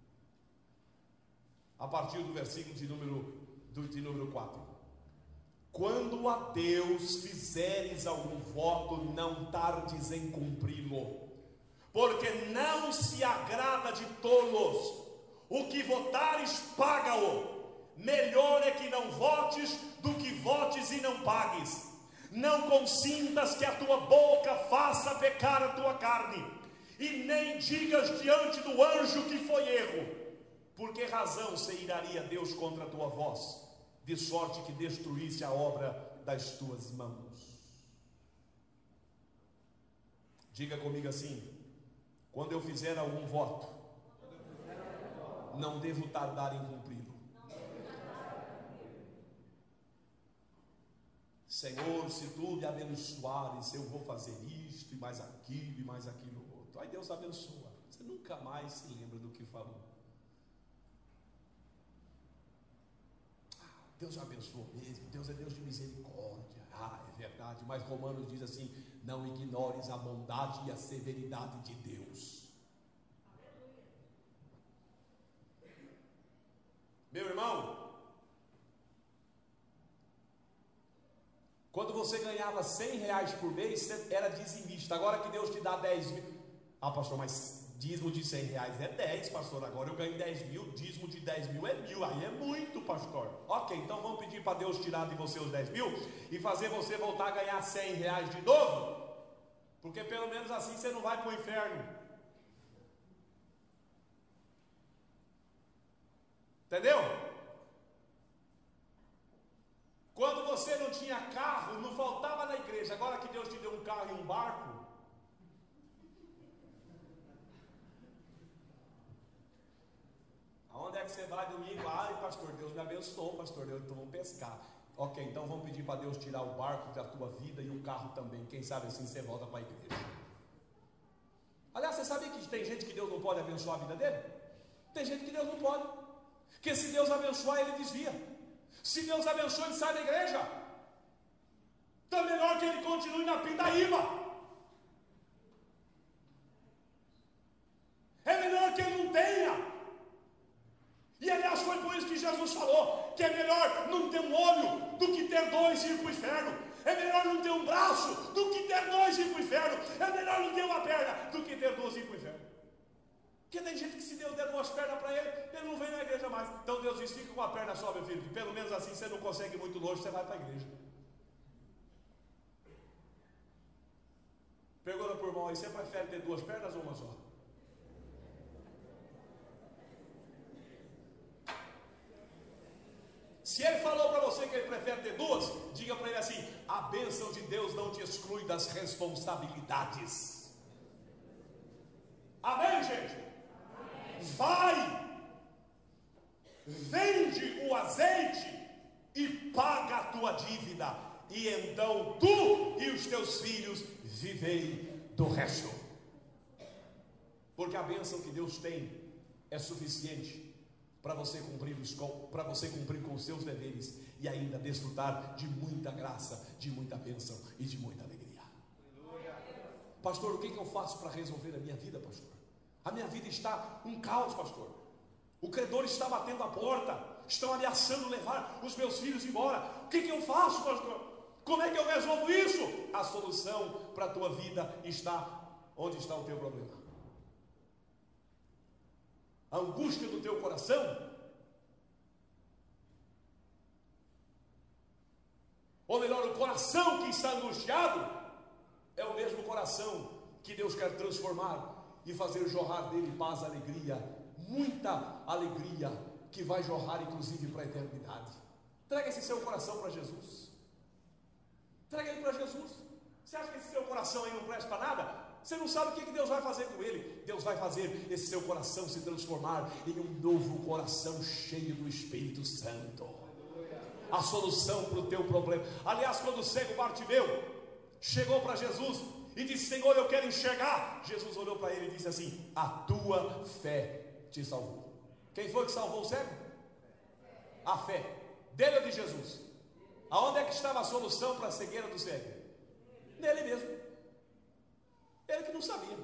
a partir do versículo de número, de número quatro. Quando a Deus fizeres algum voto, não tardes em cumpri-lo, porque não se agrada de tolos. O que votares, paga-o. Melhor é que não votes do que votes e não pagues. Não consintas que a tua boca faça pecar a tua carne, e nem digas diante do anjo que foi erro. Por que razão se iraria Deus contra a tua voz, de sorte que destruísse a obra das tuas mãos? Diga comigo assim: quando eu fizer algum voto, não devo tardar em cumpri-lo. Senhor, se tu me abençoares, eu vou fazer isto e mais aquilo e mais aquilo outro. Aí Deus abençoa, você nunca mais se lembra do que falou. Ah, Deus abençoou mesmo, Deus é Deus de misericórdia. Ah, é verdade, mas Romanos diz assim: não ignores a bondade e a severidade de Deus. Meu irmão, quando você ganhava cem reais por mês, você era dizimista. Agora que Deus te dá dez mil. Ah, pastor, mas dízimo de cem reais é dez, pastor. Agora eu ganho dez mil, dízimo de dez mil é mil. Aí é muito, pastor. Ok, então vamos pedir para Deus tirar de você os dez mil e fazer você voltar a ganhar cem reais de novo, porque pelo menos assim você não vai para o inferno. Entendeu? Quando você não tinha carro, não faltava na igreja. Agora que Deus te deu um carro e um barco, aonde é que você vai domingo? Ai, pastor, Deus me abençoou, pastor, Deus, então vamos pescar. Ok, então vamos pedir para Deus tirar o barco da tua vida e o carro também. Quem sabe assim você volta para a igreja. Aliás, você sabia que tem gente que Deus não pode abençoar a vida dele? Tem gente que Deus não pode. Porque se Deus abençoar, ele desvia. Se Deus abençoa, ele sai da igreja. Então é melhor que ele continue na pindaíba. É melhor que ele não tenha. E aliás, foi por isso que Jesus falou que é melhor não ter um olho do que ter dois e ir para o inferno. É melhor não ter um braço do que ter dois e ir para o inferno. É melhor não ter uma perna do que ter duas e ir para o inferno. Porque tem gente que se Deus der duas pernas para ele, ele não vem na igreja mais. Então Deus diz: fica com uma perna só, meu filho, que pelo menos assim você não consegue ir muito longe, você vai para a igreja. Pergunta por irmão aí: você prefere ter duas pernas ou uma só? Se ele falou para você que ele prefere ter duas, diga para ele assim: a bênção de Deus não te exclui das responsabilidades. Amém, gente? Vai, vende o azeite e paga a tua dívida, e então tu e os teus filhos vivei do resto. Porque a bênção que Deus tem é suficiente para você cumprir os, para você cumprir com os seus deveres e ainda desfrutar de muita graça, de muita bênção e de muita alegria. Pastor, o que, que eu faço para resolver a minha vida, pastor? A minha vida está um caos, pastor. O credor está batendo a porta, estão ameaçando levar os meus filhos embora. O que, que eu faço, pastor? Como é que eu resolvo isso? A solução para a tua vida está onde está o teu problema. A angústia do teu coração, ou melhor, o coração que está angustiado, é o mesmo coração que Deus quer transformar e fazer jorrar dele paz, alegria, muita alegria, que vai jorrar inclusive para a eternidade. Traga esse seu coração para Jesus. Traga ele para Jesus. Você acha que esse seu coração aí não presta para nada? Você não sabe o que Deus vai fazer com ele. Deus vai fazer esse seu coração se transformar em um novo coração cheio do Espírito Santo. a solução para o teu problema. Aliás, quando o cego Bartimeu chegou para Jesus e disse: Senhor, eu quero enxergar, Jesus olhou para ele e disse assim: a tua fé te salvou. Quem foi que salvou o cego? A fé dele ou de Jesus? Aonde é que estava a solução para a cegueira do cego? Nele mesmo. Ele que não sabia.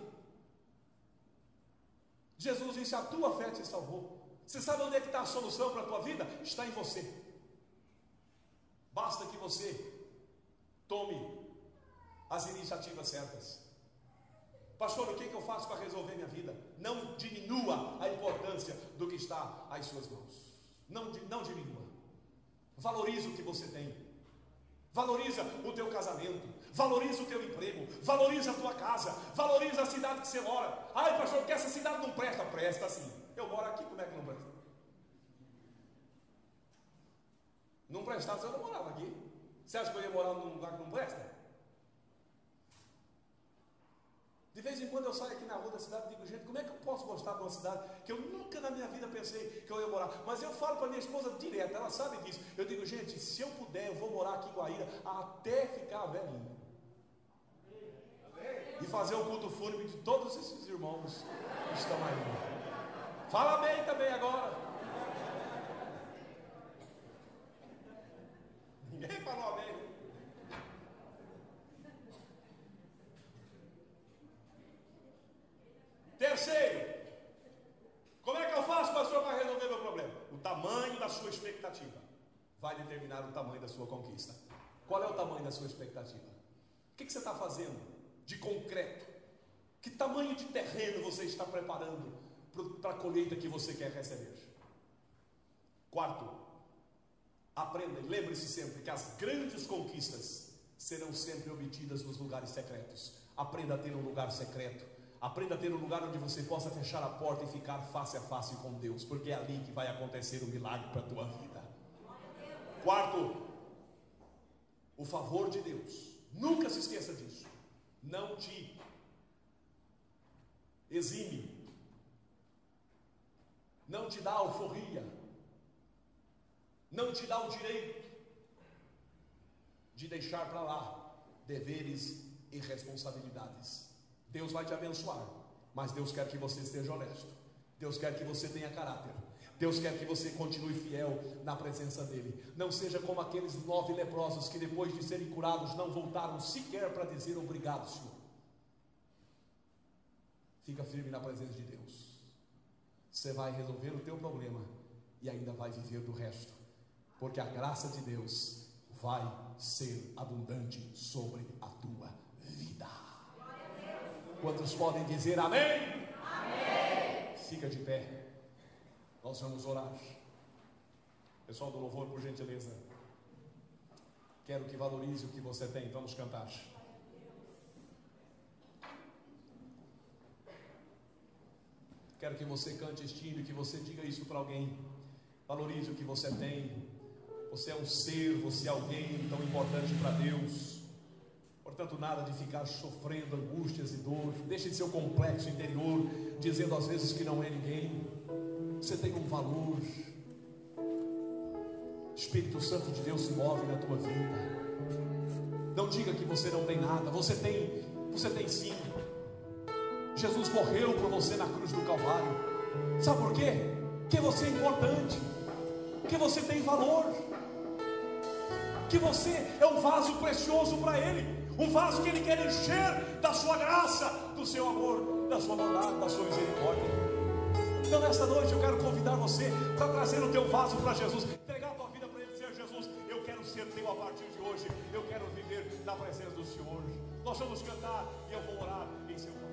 Jesus disse: a tua fé te salvou. Você sabe onde é que está a solução para a tua vida? Está em você. Basta que você tome as iniciativas certas. Pastor, o que, que eu faço para resolver minha vida? Não diminua a importância do que está às suas mãos. Não, não diminua. Valorize o que você tem. Valoriza o teu casamento. Valoriza o teu emprego. Valoriza a tua casa. Valoriza a cidade que você mora. Ai, pastor, porque essa cidade não presta. Presta sim. Eu moro aqui, como é que não presta? Não prestasse, eu não morava aqui. Você acha que eu ia morar num lugar que não presta? De vez em quando eu saio aqui na rua da cidade e digo: gente, como é que eu posso gostar de uma cidade que eu nunca na minha vida pensei que eu ia morar? Mas eu falo para minha esposa direto, ela sabe disso. Eu digo: gente, se eu puder, eu vou morar aqui em Guaíra até ficar velhinho e fazer o culto fúnebre de todos esses irmãos que estão aí. Fala bem também agora. Ninguém falou amém. Terceiro, como é que eu faço, pastor, para resolver meu problema? O tamanho da sua expectativa vai determinar o tamanho da sua conquista. Qual é o tamanho da sua expectativa? O que, que você está fazendo de concreto? Que tamanho de terreno você está preparando para a colheita que você quer receber? Quarto, aprenda e lembre-se sempre que as grandes conquistas serão sempre obtidas nos lugares secretos. Aprenda a ter um lugar secreto. Aprenda a ter um lugar onde você possa fechar a porta e ficar face a face com Deus, porque é ali que vai acontecer o milagre para a tua vida. Quarto, o favor de Deus. Nunca se esqueça disso. Não te exime, não te dá alforria, não te dá o direito de deixar para lá deveres e responsabilidades. Deus vai te abençoar, mas Deus quer que você esteja honesto. Deus quer que você tenha caráter. Deus quer que você continue fiel na presença dele. Não seja como aqueles nove leprosos que depois de serem curados não voltaram sequer para dizer obrigado, Senhor. Fica firme na presença de Deus. Você vai resolver o teu problema e ainda vai viver do resto, porque a graça de Deus vai ser abundante sobre a tua vida. Quantos podem dizer amém? Amém. Fica de pé. Nós vamos orar. Pessoal do louvor, por gentileza. Quero que valorize o que você tem. Vamos cantar. Quero que você cante este hino, que você diga isso para alguém. Valorize o que você tem. Você é um ser, você é alguém tão importante para Deus. Portanto, nada de ficar sofrendo angústias e dor. Deixe de seu complexo interior, dizendo às vezes que não é ninguém. Você tem um valor. Espírito Santo de Deus se move na tua vida. Não diga que você não tem nada. Você tem, você tem sim. Jesus morreu por você na cruz do Calvário. Sabe por quê? Porque você é importante, que você tem valor, que você é um vaso precioso para Ele. Um vaso que Ele quer encher da sua graça, do seu amor, da sua bondade, da sua misericórdia. Então nesta noite eu quero convidar você para trazer o teu vaso para Jesus. Entregar a tua vida para Ele e dizer: Jesus, eu quero ser teu a partir de hoje. Eu quero viver na presença do Senhor. Nós vamos cantar e eu vou orar em seu nome.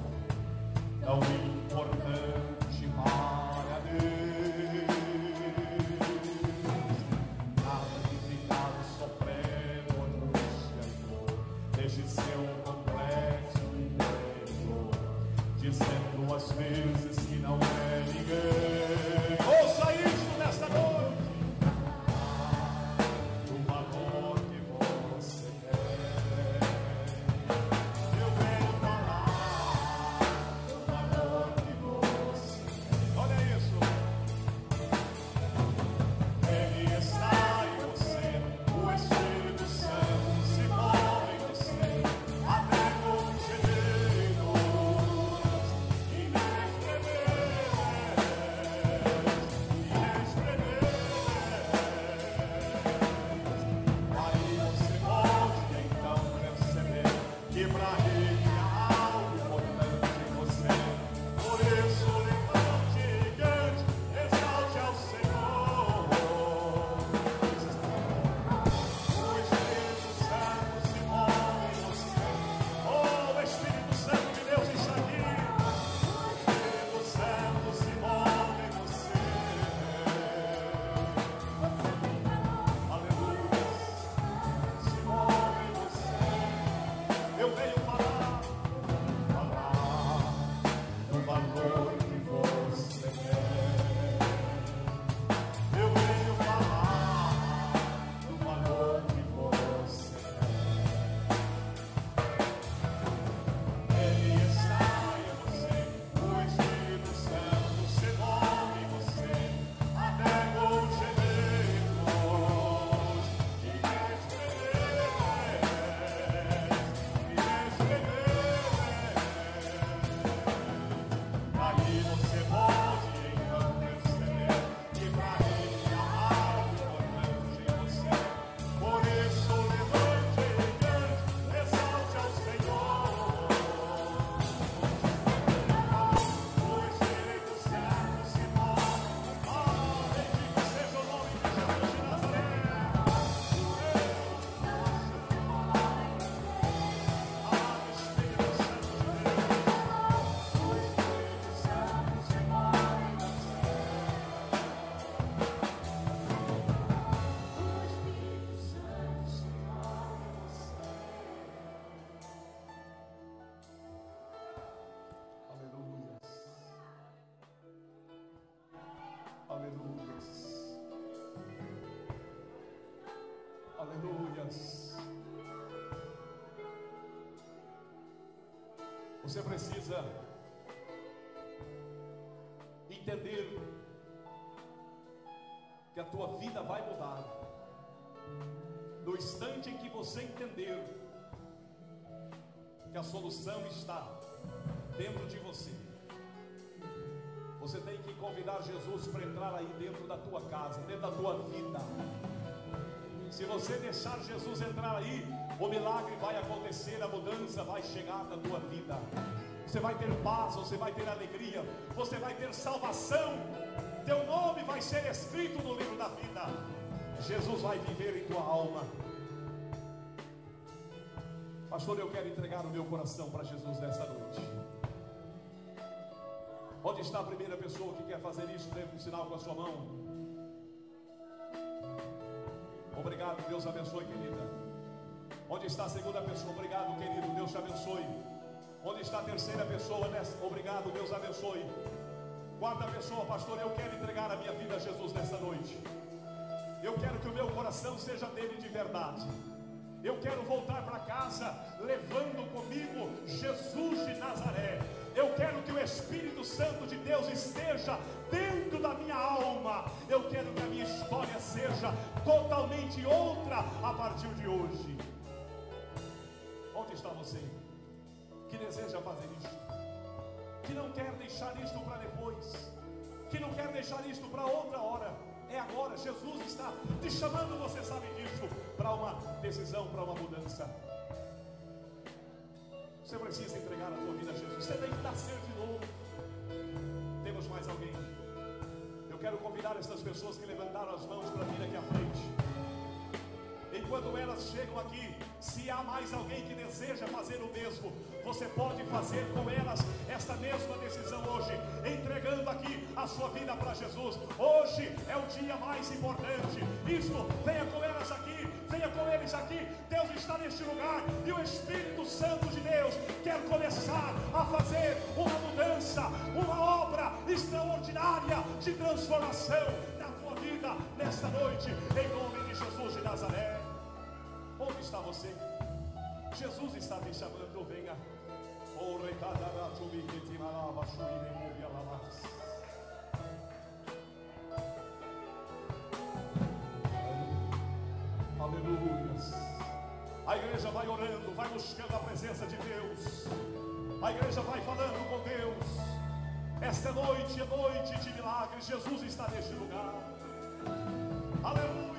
Tão importante para Deus. Você precisa entender que a tua vida vai mudar no instante em que você entender que a solução está dentro de você. Você tem que convidar Jesus para entrar aí dentro da tua casa, dentro da tua vida. Se você deixar Jesus entrar aí, o milagre vai acontecer, a mudança vai chegar na tua vida. Você vai ter paz, você vai ter alegria, você vai ter salvação. Teu nome vai ser escrito no livro da vida. Jesus vai viver em tua alma. Pastor, eu quero entregar o meu coração para Jesus nessa noite. Onde está a primeira pessoa que quer fazer isso? Dê um sinal com a sua mão. Obrigado, Deus abençoe, querida. Onde está a segunda pessoa? Obrigado, querido, Deus te abençoe. Onde está a terceira pessoa? Obrigado, Deus abençoe. Quarta pessoa, pastor, eu quero entregar a minha vida a Jesus nessa noite. Eu quero que o meu coração seja dele de verdade. Eu quero voltar para casa levando comigo Jesus de Nazaré. Eu quero que o Espírito Santo de Deus esteja dentro da minha alma. Eu quero que a minha história seja totalmente outra a partir de hoje. Onde está você que deseja fazer isto? Que não quer deixar isto para depois, que não quer deixar isto para outra hora? É agora. Jesus está te chamando, você sabe disso, para uma decisão, para uma mudança. Você precisa entregar a tua vida a Jesus. Você tem que nascer de novo. Temos mais alguém? Eu quero convidar essas pessoas que levantaram as mãos para vir aqui à frente. Enquanto elas chegam aqui, se há mais alguém que deseja fazer o mesmo, você pode fazer com elas esta mesma decisão hoje, entregando aqui a sua vida para Jesus. Hoje é o dia mais importante. Isto, venha com elas aqui, venha com eles aqui. Deus está neste lugar e o Espírito Santo de Deus quer começar a fazer uma mudança, uma obra extraordinária de transformação na tua vida nesta noite, em nome de Jesus de Nazaré. Onde está você? Jesus está te chamando, venha. Aleluia. A igreja vai orando, vai buscando a presença de Deus. A igreja vai falando com Deus. Esta noite é noite de milagres. Jesus está neste lugar. Aleluia.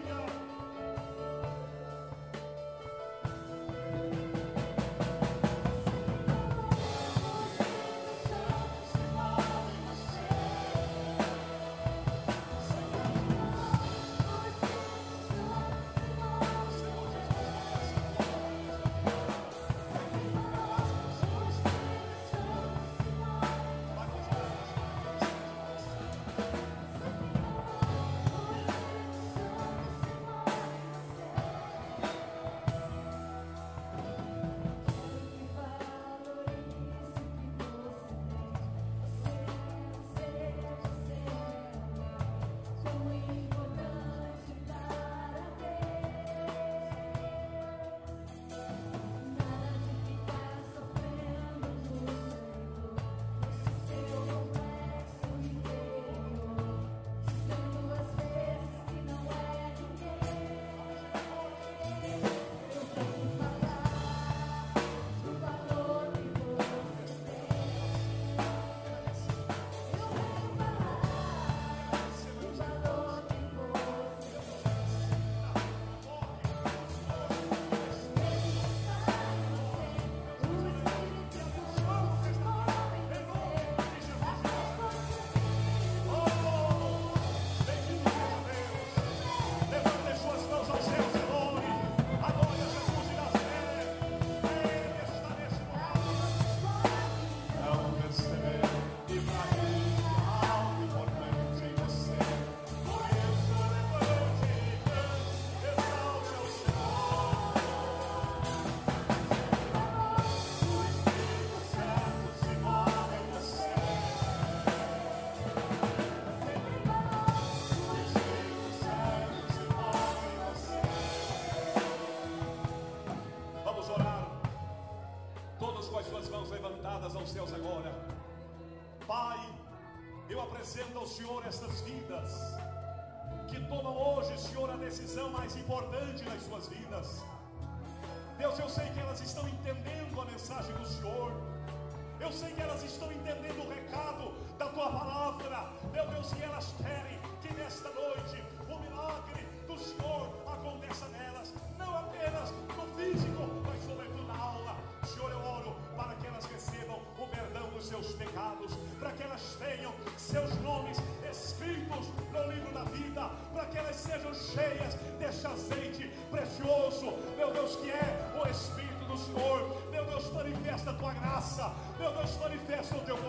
apresento ao Senhor estas vidas, que tomam hoje, Senhor, a decisão mais importante das suas vidas. Deus, eu sei que elas estão entendendo a mensagem do Senhor. Eu sei que elas estão entendendo o recado da Tua palavra. Meu Deus, que elas querem que nesta noite o milagre do Senhor aconteça nelas, não apenas no físico, mas sobretudo na alma. Senhor, eu oro para que elas recebam o perdão dos seus pecados, para que elas tenham seus nomes escritos no livro da vida, para que elas sejam cheias deste azeite precioso, meu Deus, que é o Espírito do Senhor. Meu Deus, manifesta a Tua graça, meu Deus, manifesta o Teu